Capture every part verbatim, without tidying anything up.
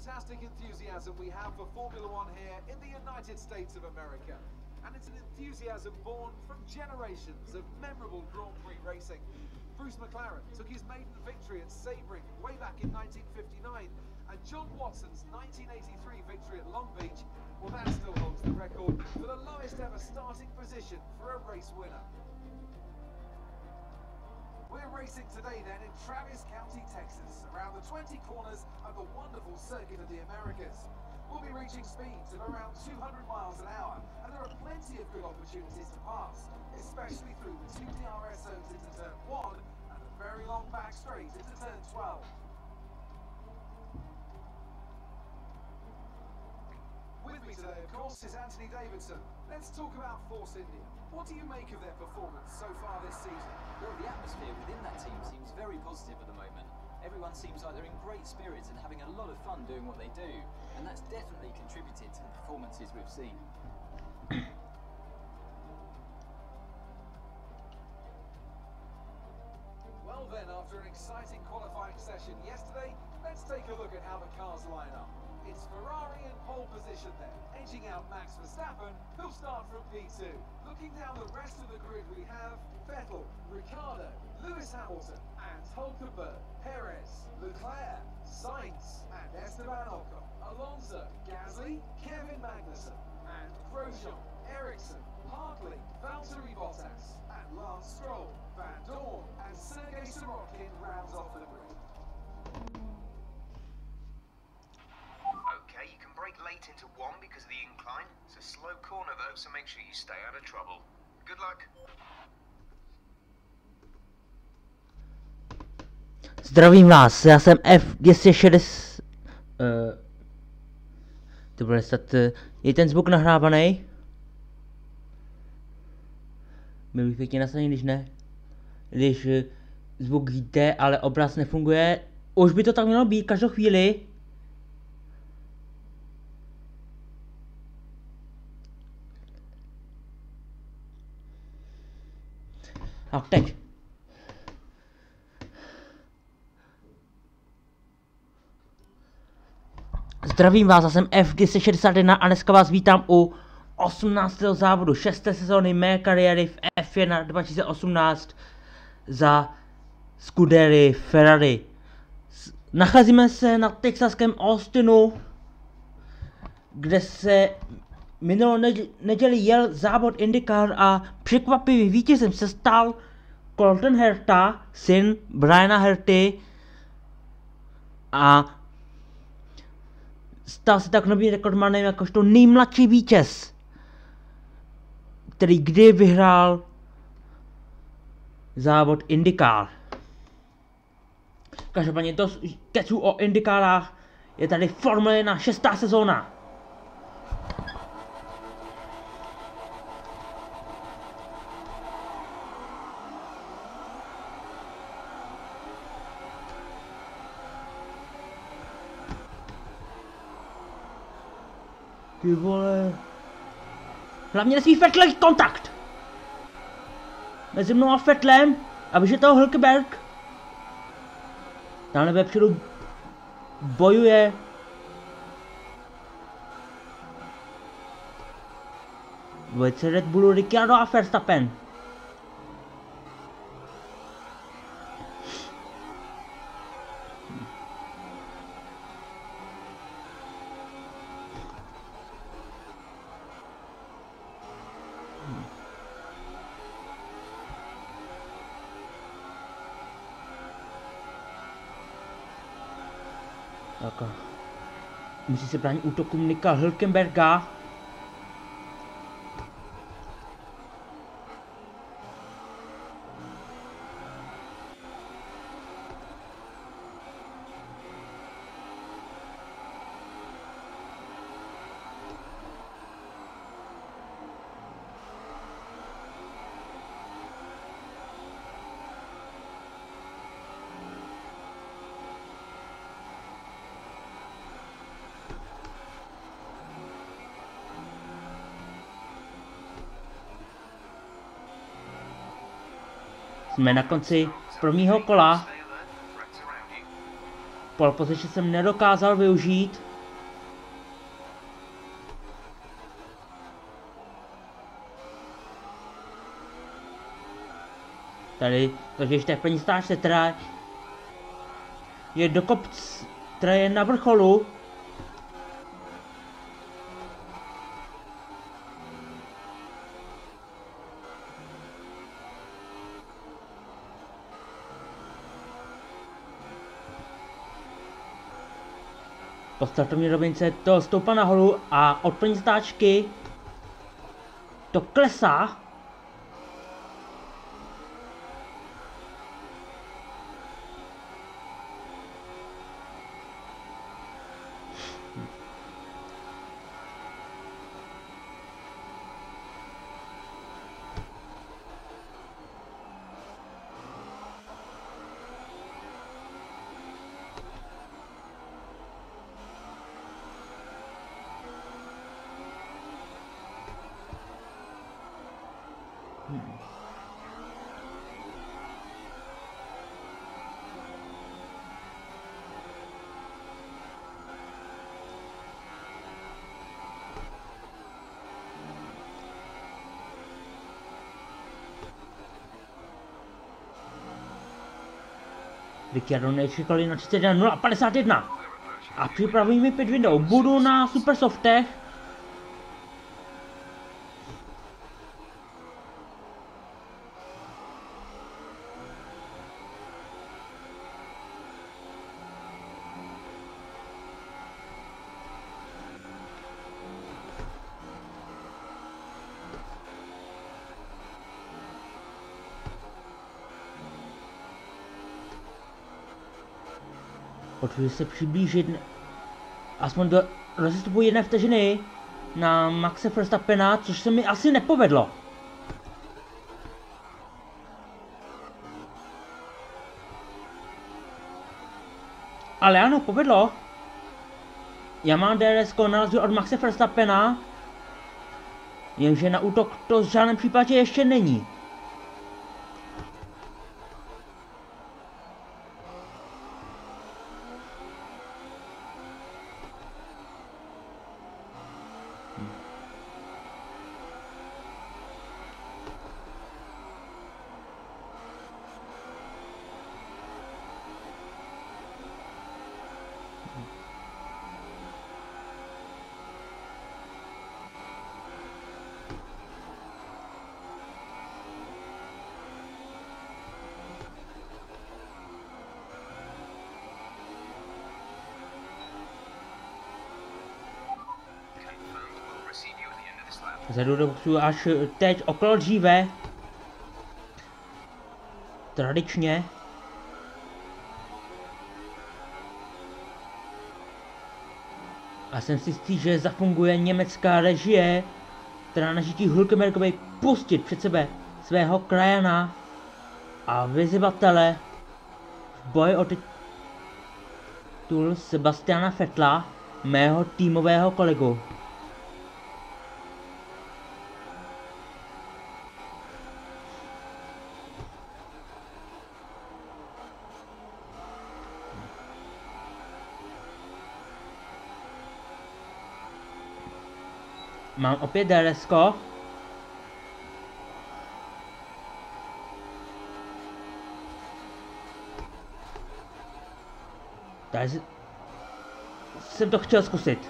fantastic enthusiasm we have for Formula One here in the United States of America. And it's an enthusiasm born from generations of memorable Grand Prix racing. Bruce McLaren took his maiden victory at Sebring way back in nineteen fifty-nine, and John Watson's nineteen eighty-three victory at Long Beach, well, that still holds the record for the lowest ever starting position for a race winner. We're racing today then in Travis County, Texas, around the twenty corners of the wonderful Circuit of the Americas. We'll be reaching speeds of around two hundred miles an hour, and there are plenty of good opportunities to pass, especially through the two D R S zones into turn one and the very long back straight into turn twelve. With me today, of course, is Anthony Davidson. Let's talk about Force India. What do you make of their performance so far this season? Well, the atmosphere within that team seems very positive at the moment. Everyone seems like they're in great spirits and having a lot of fun doing what they do, and that's definitely contributed to the performances we've seen. Well then, after an exciting qualifying session yesterday, let's take a look at how the cars line up. It's Ferrari in pole position there, edging out Max Verstappen, who'll start from P two. Looking down the rest of the grid, we have Vettel, Ricciardo, Lewis Hamilton, and Hulkenberg, Perez, Leclerc, Sainz, and Esteban Ocon, Alonso, Gasly, Kevin Magnussen, and Grosjean, Ericsson, Hartley, Valtteri Bottas, and Lance Stroll, Van Dorn, and Sergei Sorokin rounds off the grid. Okay, you can brake late into one because of the incline. It's a slow corner though, so make sure you stay out of trouble. Good luck. Zdravím vás, já jsem F dvě stě šedesát... Uh, to bude snad... Uh, je ten zvuk nahrávaný? Byl bych pěkně nastavený, když ne. Když uh, zvuk jde, ale obraz nefunguje. Už by to tak mělo být každou chvíli. Tak teď. Zdravím vás, já jsem F dvě stě šedesát jedna a dneska vás vítám u osmnáctého závodu šesté sezóny mé kariéry v F jedna dva tisíce osmnáct za Scuderii Ferrari. Nacházíme se na texaském Austinu, kde se minulou neděli jel závod IndyCar a překvapivým vítězem se stal Colton Herta, syn Briana Herty, a stal se tak novým rekordmanem jakožto nejmladší vítěz, který kdy vyhrál závod IndyCar. Každopádně dost keců o IndyCarách, je tady Formule jedna šestá sezóna. Ty vole. Hlavně nesmí Vettel kontakt mezi mnou a Vettelem, aby že toho Hülkenberg tam vepředu bojuje. Dvojice Red Bullu, Ricciardo a Verstappen. Tak, musí se bránit útokům Nika Hülkenberga. Jsme na konci prvního kola. Pole position jsem nedokázal využít. Tady, takže ještě první stáčce, která je do kopce, která je na vrcholu. Po startovní rovince to stoupá nahoru a od první stáčky to klesá. Ricciardo nečekali na třicet jedna nula padesát jedna. A připravují mi pit window. Budu na super softech. Potřebuji se přiblížit aspoň do rozestupu jedné vteřiny na Maxe Verstappena, což se mi asi nepovedlo. Ale ano, povedlo. Já mám D R S na rozdíl od Maxe Verstappena, jenže na útok to v žádném případě ještě není. Zajdu do boxu až teď okolo dříve. Tradičně. A jsem si jistý, že zafunguje německá režie, která nažítí Hülkenbergovi pustit před sebe svého krajana a vyzývatele v boji o titul Sebastiana Vettela, mého týmového kolegu. Mám opět D R S ko. Tady jsem to chtěl zkusit.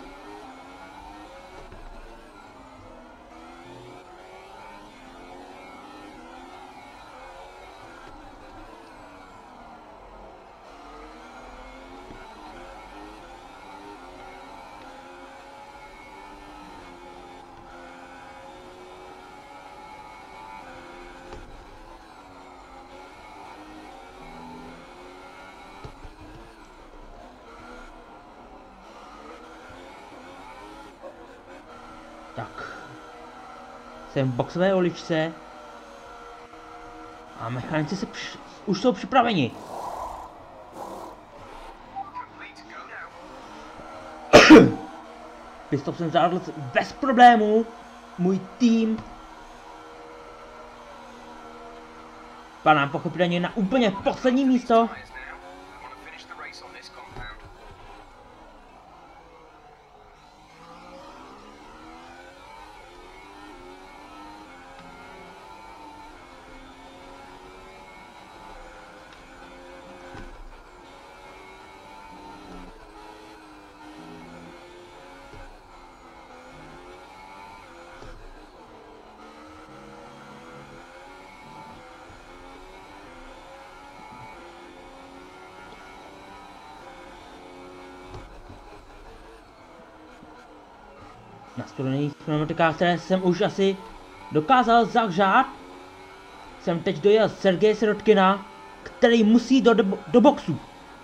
Tak. Jsem v boxové uličce. A mechanici se při... už jsou připraveni. Pitstop jsem zvládl bez problémů. Můj tým padám pochopitelně na úplně poslední místo. Na studených pneumatikách, které jsem už asi dokázal zahřát, jsem teď dojel Sergeje Sirotkina, který musí do, do, do boxu.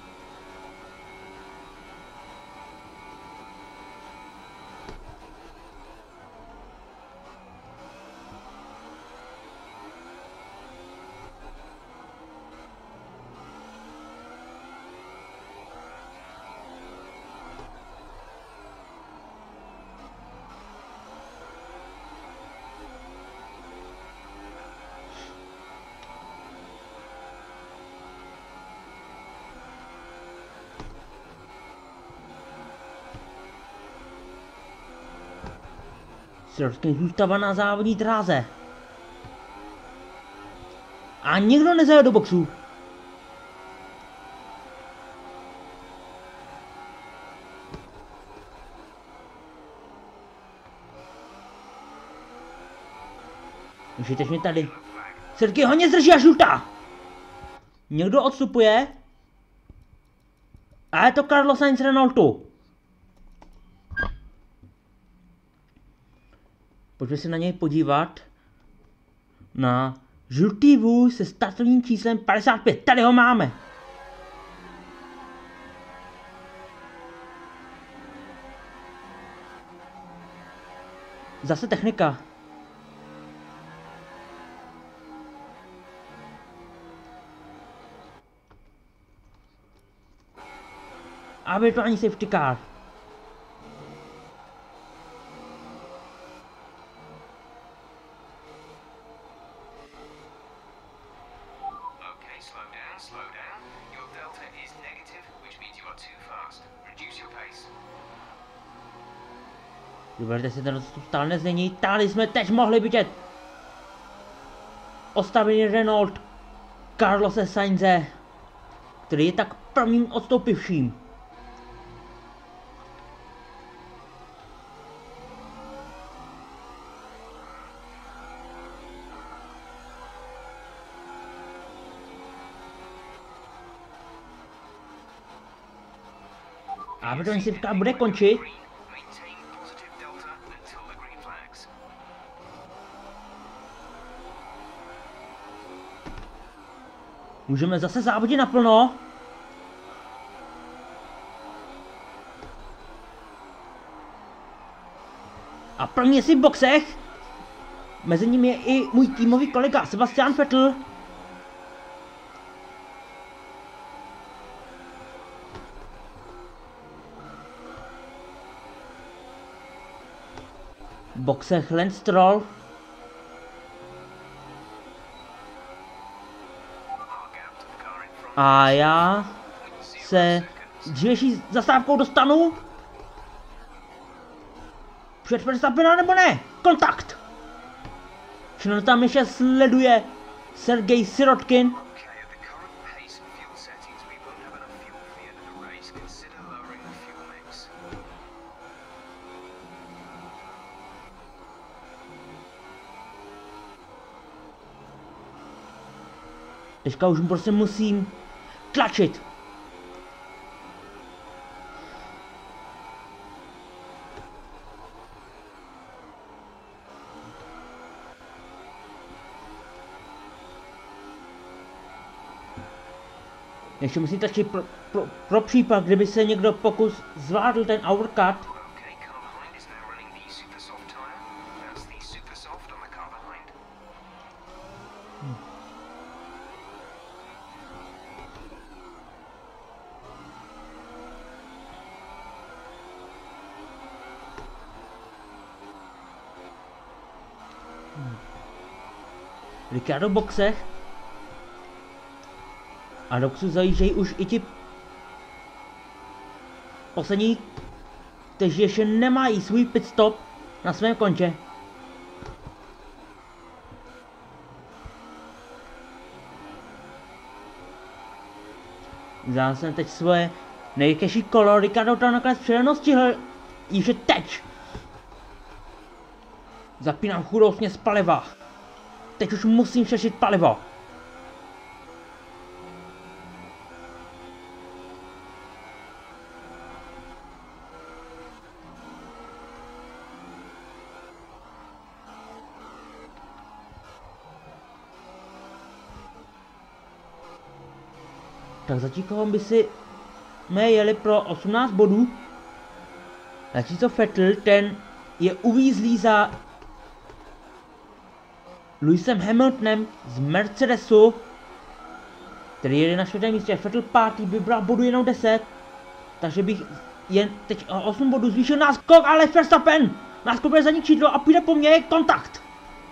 Sirotkin zůstává na závodní dráze. A nikdo nezajel do boxu. Můžete mě tady. Sergej hodně zdrží a žlutá. Někdo odstupuje. A je to Carlos Sainz Renaultu. Pojďme se na něj podívat. Na žlutý vůz se startovním číslem padesát pět. Tady ho máme. Zase technika. A virtuální safety car. Vyberte si ten odstup stále nezmění. Tady jsme teď mohli vidět ostavený Renault Carlose Sainze, který je tak prvním odstoupivším. A protože si bude končit. Můžeme zase závodit naplno. A první je si v boxech. Mezi nimi je i můj týmový kolega Sebastian Vettel. V boxech Lance Stroll. A já se dřívější zastávkou dostanu. Před Verstappena nebo ne? Kontakt! Všechno tam ještě sleduje Sergej Sirotkin. Teďka už prostě musím tlačit. Ještě musím tlačit pro, pro, pro případ, kdyby se někdo pokus zvládl ten overcut. Ricardo v boxech. A do boxu zajíždějí už i ti poslední, kteří ještě nemají svůj pit stop na svém kontě. Vzal jsem teď svoje nejrychlejší kolo, Ricardo to nakonec přijel stihl, již je teď. Zapínám chudou směs paliva. Teď už musím šešit palivo. Tak zatím by si jsme jeli pro osmnáct bodů. Zatímco Vettel, ten je uvízlý za Lewisem Hamiltonem z Mercedesu, který jede na čtvrtém místě. Vettel pátý, vybral bodu jenom deset, takže bych jen teď o osm bodů zvýšil náskok, ale Verstappen náskokuje zadní křídlo a půjde po mně, kontakt.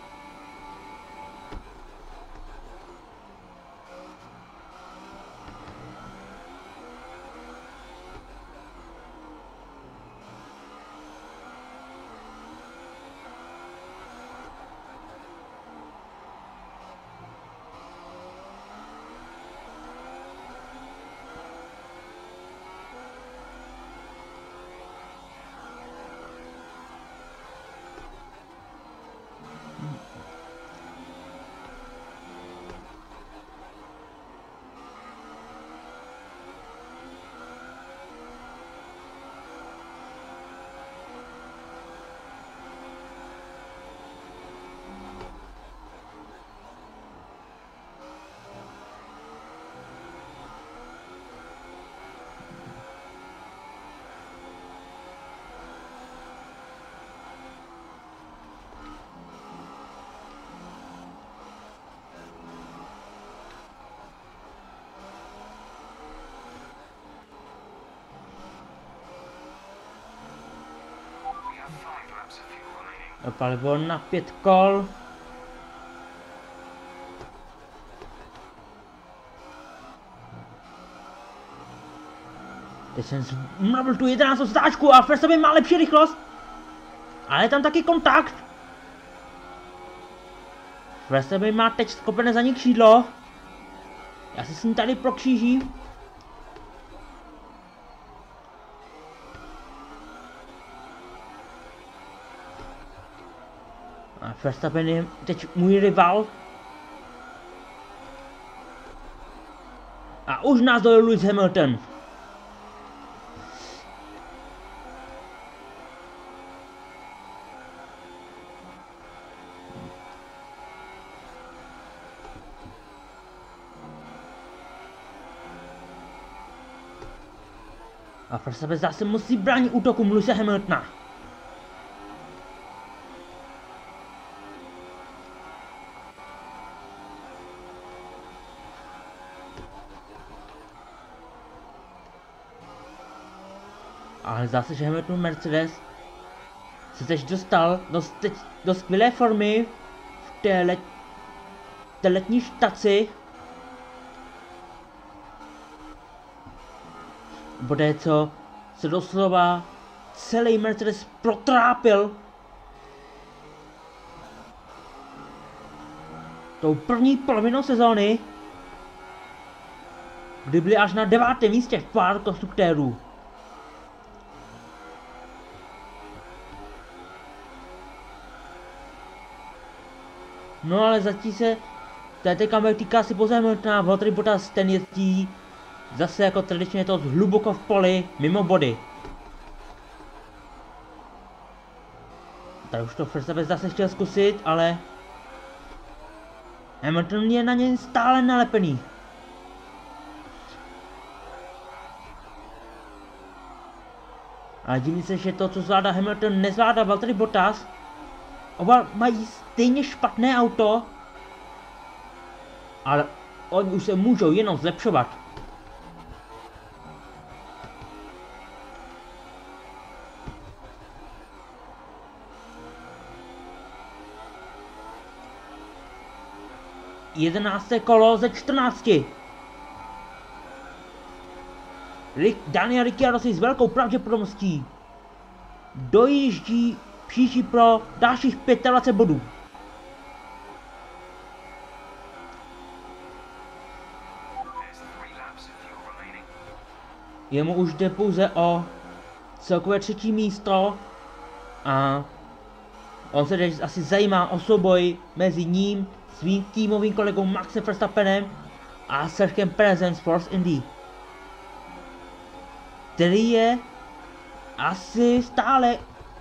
Palivo na pět kol. Teď jsem zmravil tu jedenáctou stáčku a Verstappen má lepší rychlost. Ale je tam taky kontakt. Verstappen má teď skopené za ní křídlo. Já se s ním tady prokřížím. A Verstappen je teď můj rival. A už nás dojel Lewis Hamilton. A Verstappen zase musí bránit útokům Lewise Hamiltona. Ale zdá se, že Hamilton Mercedes se teď dostal do, teď, do skvělé formy v té, let, té letní štaci. Bude co se doslova celý Mercedes protrápil tou první polovinou sezóny, kdy byli až na devátém místě v pár konstruktérů. No ale zatím se této kamery týká si pouze Hamiltona, Valtteri Bottas ten jezdí zase jako tradičně to hluboko v poli, mimo body. Tady už to Verstappen zase chtěl zkusit, ale Hamilton je na něj stále nalepený. Ale divím se, že to, co zvládá Hamilton, nezvládá Valtteri Bottas. Oba mají stejně špatné auto, ale oni už se můžou jenom zlepšovat. Jedenácté kolo ze čtrnácti. Rick, Daniel Ricciardo si s velkou pravděpodobností dojíždí příští pro dalších dvacet pět bodů. Jemu už jde pouze o celkové třetí místo a on se teď asi zajímá o souboj mezi ním, svým týmovým kolegou Maxem Verstappenem a Sergiem Perezem z Force Indy, který je asi stále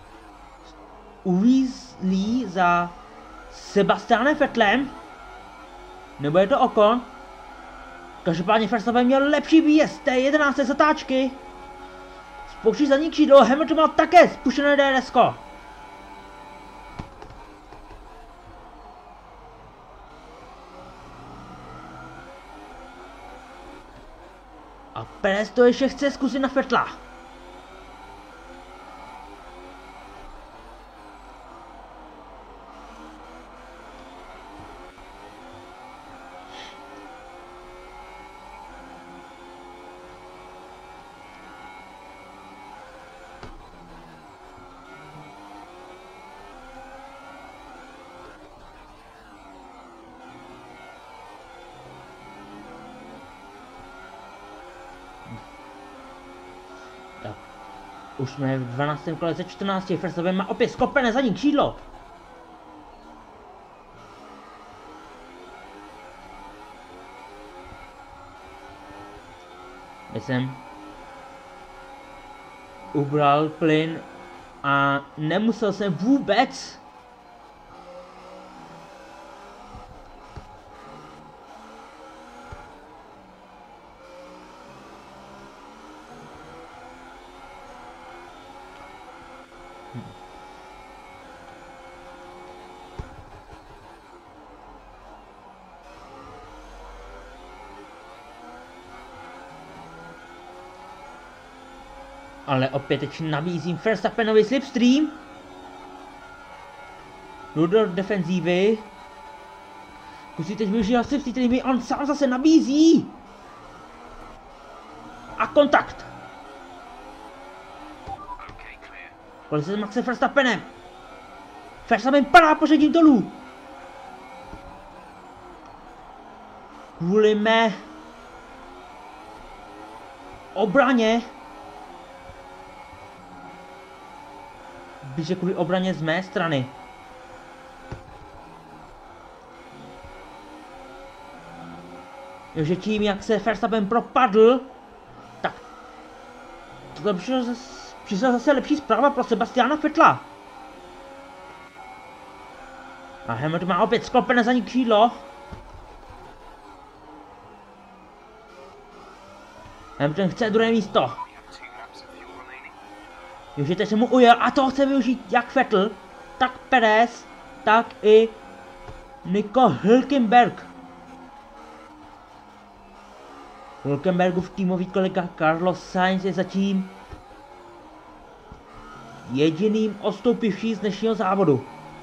uvízlý za Sebastianem Vettelem, nebo je to Ocon? Každopádně Verstappen měl lepší výjezd té jedenácté zatáčky. Spouští zadní křídlo, Hamilton má také spuštěné D R S ko. A Perez to ještě chce zkusit na Vettela. Už jsme v dvanáctém kole ze čtrnácti, Verstappen má opět skopené zadní křídlo. Já jsem ubral plyn a nemusel jsem vůbec ale opět teď nabízím Verstappenovi slipstream. Jdu do defenzívy. Kusí teď využít slipstream, který mi on sám zase nabízí. A kontakt. Kolik se s Maxem Verstappenem. Verstappen padá pořadím dolů. Kvůli mé obraně. Že kvůli obraně z mé strany. Takže tím, jak se Verstappen propadl, tak to přišla zase, přišla zase lepší zpráva pro Sebastiana Vettela. A Hamilton má opět sklopené zadní křídlo. Hamilton chce druhé místo. Takže teď se mu ujel a to chce využít jak Vettel, tak Perez, tak i Nico Hülkenberg. Hülkenbergův týmový kolega Carlos Sainz je zatím jediným odstoupivší z dnešního závodu.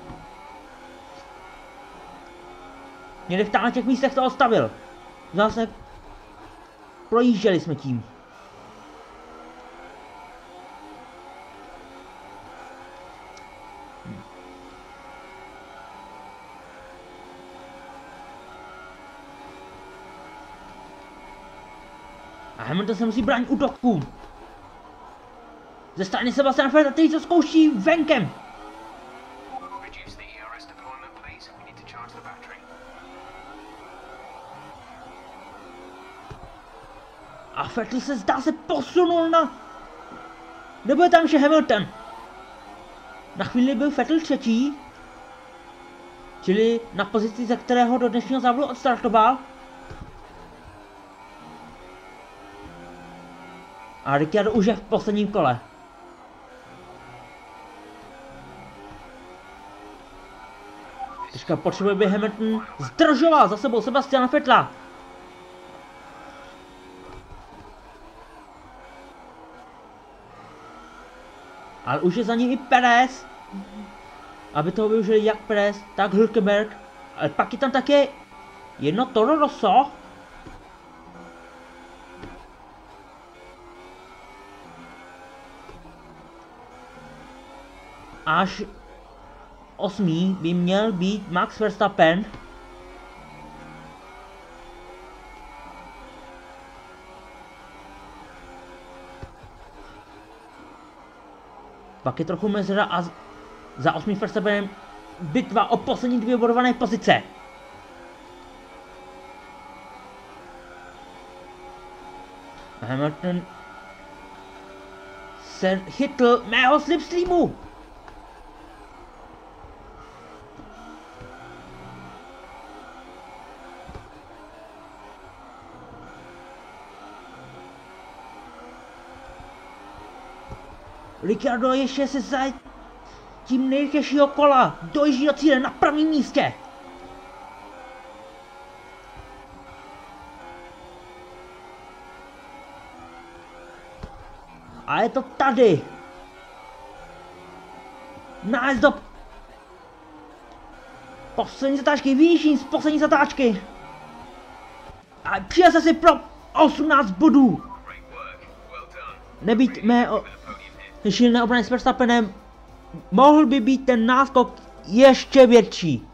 Někde v těch místech to odstavil. Zase projížděli jsme tím. A Hamilton se musí bránit útokům. Ze strany Sebastiana Vettela, který to zkouší venkem. A Vettel se zdá se posunul na... Nebo je tam ještě Hamilton. Na chvíli byl Vettel třetí. Čili na pozici, ze kterého do dnešního závodu odstartoval. A Ricciardo už je v posledním kole. Teďka potřebuje, by Hamilton zdržoval za sebou Sebastiana Vettela. Ale už je za ní i Perez. Aby toho využili jak Perez, tak Hülkenberg. Ale pak je tam také jedno Toro Rosso. Až osmý by měl být Max Verstappen. Pak je trochu mezera a za osmý Verstappenem bitva o poslední dvě bodované pozice. Hamilton se chytl mého slipstreamu. Ricciardo ještě se za tím nejrychlejšího kola dojíždí do cíle na pravém místě. A je to tady. Nájezd do poslední zatáčky, vyjíždím z poslední zatáčky. A přijel se si pro osmnáct bodů. Nebýt mé šílené obrany s Verstappenem, mohl by být ten náskok ještě větší.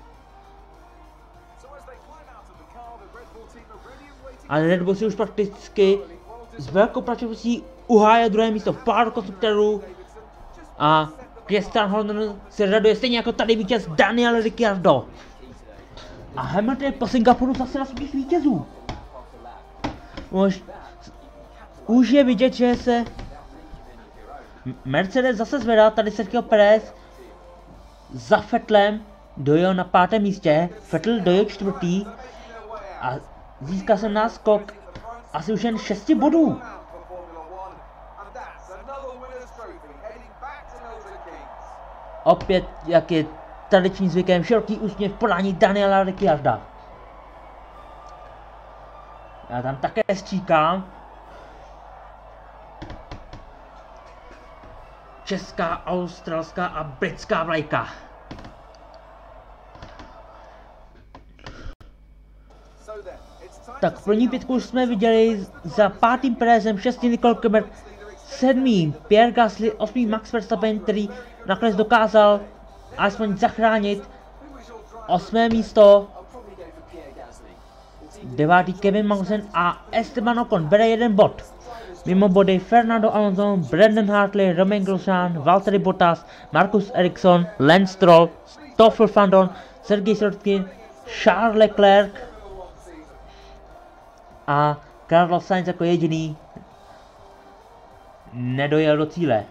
Ale Red Bull si už prakticky s velkou pravděpodobností uhájil druhé místo v poháru konstruktorů a Christian Horner se raduje stejně jako tady vítěz Daniel Ricciardo. A Hamilton je po Singapuru zase na svých vítězů. Už, už je vidět, že se Mercedes zase zvedá, tady Sergio Perez za Vettelem dojel na pátém místě, Vettel dojel čtvrtý a získal jsem náskok asi už jen šesti bodů. Opět, jak je tradičním zvykem, široký úsměv v podání Daniela Ricciarda. Já tam také stříkám. Česká, australská a britská vlajka. Tak první pětku už jsme viděli za pátým Perezem, šestý Nicole Kemmer, sedmým Pierre Gasly, osmým Max Verstappen, který nakonec dokázal alespoň zachránit osmé místo. Devátý Kevin Magnussen a Esteban Ocon bere jeden bod. Mimo body Fernando Alonso, Brandon Hartley, Romain Grosjean, Valtteri Bottas, Marcus Ericsson, Lance Stroll, Stoffel van Dorn, Sergej Sirotkin, Charles Leclerc a Carlos Sainz jako jediný nedojel do cíle.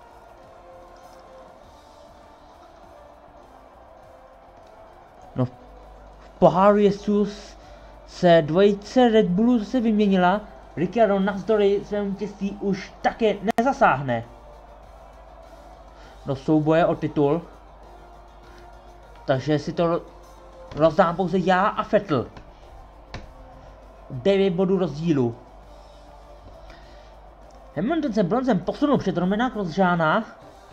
No, v poháru jezdců se dvojice Red Bullu zase vyměnila. Ricciardo navzdory svému vítězství už také nezasáhne do souboje o titul. Takže si to rozdám pouze já a Vettel. devět bodů rozdílu. Hamilton se bronzem posunul před Romana Grosjeana.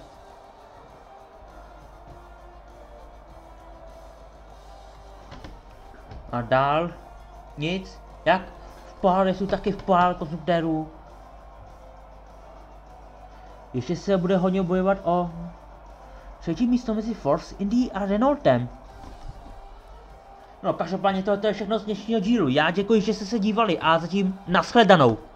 A dál nic, jak v poháru jsou taky v poháru konstruktérů. Ještě se bude hodně bojovat o třetí místo mezi Force Indy a Renaultem. No každopádně tohle je všechno z dnešního dílu. Já děkuji, že jste se dívali a zatím nashledanou.